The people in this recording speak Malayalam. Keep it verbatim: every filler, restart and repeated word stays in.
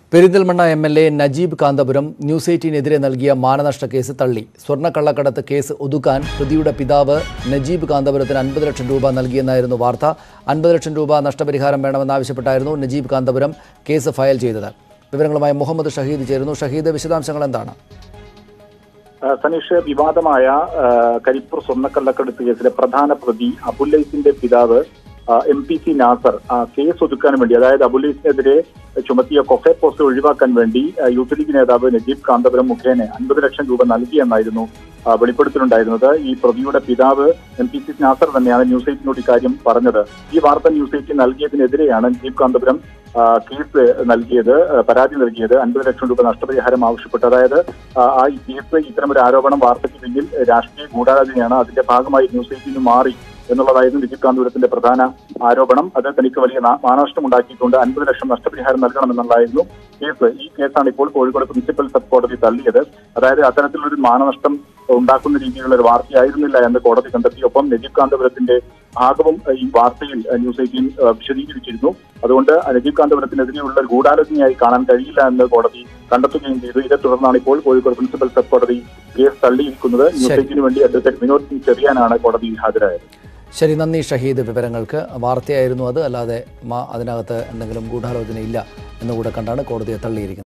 Perinthalmanna M L A Najeeb Kanthapuram news എയ്റ്റീനെതിരെ നൽകിയ മാനനഷ്ട കേസ് തള്ളി. സ്വർണ്ണക്കള്ളക്കടത്ത് കേസ് ഒതുക്കാൻ പ്രതിയുടെ പിതാവ് നജീബ് കാന്തപുരത്തിന് അൻപത് ലക്ഷം രൂപ നൽകിയെന്നായിരുന്നു വാർത്ത. അൻപത് ലക്ഷം രൂപ നഷ്ടപരിഹാരം വേണമെന്നാവശ്യപ്പെട്ടായിരുന്നു നജീബ് കാന്തപുരം കേസ് ഫയൽ ചെയ്തത്. വിവരങ്ങളുമായി മുഹമ്മദ് ഷഹീദ് ചേരുന്നു. ഷഹീദ്, വിശദാംശങ്ങൾ എന്താണ്? സനീഷ്, വിവാദമായ കരിപ്പൂർ സ്വർണ്ണക്കള്ളക്കടത്ത് കേസിലെ പ്രധാന പ്രതി അബുല്ലൈസിന്റെ പിതാവ് M P C Nasar case ഒതുക്കാൻ വേണ്ടി, അതായത് അബുല്ലൈസിനെതിരെ ചുമത്തിയ കൊഫെ പോസ്റ്റ് ഒഴിവാക്കാൻ വേണ്ടി യൂത്ത് ലീഗ് നേതാവ് നജീബ് കാന്തപുരം മുഖേന അൻപത് ലക്ഷം രൂപ നൽകിയെന്നായിരുന്നു വെളിപ്പെടുത്തലുണ്ടായിരുന്നത്. ഈ പ്രതിയുടെ പിതാവ് എം പി സി നാസർ തന്നെയാണ് ന്യൂസ് എയ്റ്റിനോട് ഇക്കാര്യം പറഞ്ഞത്. ഈ വാർത്ത ന്യൂസ് എയ്റ്റിന് നൽകിയതിനെതിരെയാണ് നജീബ് കാന്തപുരം കേസ് നൽകിയത്, പരാതി നൽകിയത്. അൻപത് ലക്ഷം രൂപ നഷ്ടപരിഹാരം ആവശ്യപ്പെട്ടു. അതായത് ആ ഈ കേസ് ഇത്തരമൊരു ആരോപണം വാർത്തയ്ക്ക് പിന്നിൽ രാഷ്ട്രീയ ഗൂഢാലോചനയാണ്, അതിന്റെ ഭാഗമായി ന്യൂസ് എയ്റ്റിന് മാറി എന്നുള്ളതായിരുന്നു നജീബ് കാന്തപുരത്തിന്റെ പ്രധാന ആരോപണം. അത് തനിക്ക് വലിയ മാനനഷ്ടം ഉണ്ടാക്കിയിട്ടുണ്ട്, അൻപത് ലക്ഷം നഷ്ടപരിഹാരം നൽകണമെന്നുള്ളതായിരുന്നു കേസ്. ഈ കേസാണ് ഇപ്പോൾ കോഴിക്കോട് പ്രിൻസിപ്പൽ സബ് കോടതി തള്ളിയത്. അതായത് അത്തരത്തിലൊരു മാനനഷ്ടം ഉണ്ടാക്കുന്ന രീതിയിലുള്ള ഒരു വാർത്തയായിരുന്നില്ല എന്ന് കോടതി കണ്ടെത്തി. ഒപ്പം നജീബ് കാന്തപുരത്തിന്റെ ഭാഗവും ഈ വാർത്തയിൽ ന്യൂസ് എയ്റ്റീൻ വിശദീകരിച്ചിരുന്നു. അതുകൊണ്ട് നജീബ് കാന്തപുരത്തിനെതിരെയുള്ള ഒരു ഗൂഢാലോചനയായി കാണാൻ കഴിയില്ല എന്ന് കോടതി കണ്ടെത്തുകയും ചെയ്തു. ഇതേ തുടർന്നാണ് ഇപ്പോൾ കോഴിക്കോട് പ്രിൻസിപ്പൽ സബ് കോടതി കേസ് തള്ളിയിരിക്കുന്നത്. ന്യൂസ് എയ്റ്റീന് വേണ്ടി അഡ്വക്കേറ്റ് വിനോദ് ചെറിയാനാണ് കോടതിയിൽ ഹാജരായത്. ശരി, നന്ദി ഷഹീദ്. വിവരങ്ങൾക്ക് വാർത്തയായിരുന്നു അത്, അല്ലാതെ അതിനകത്ത് എന്തെങ്കിലും ഗൂഢാലോചനയില്ല എന്നുകൂടെ കണ്ടാണ് കോടതിയെ തള്ളിയിരിക്കുന്നത്.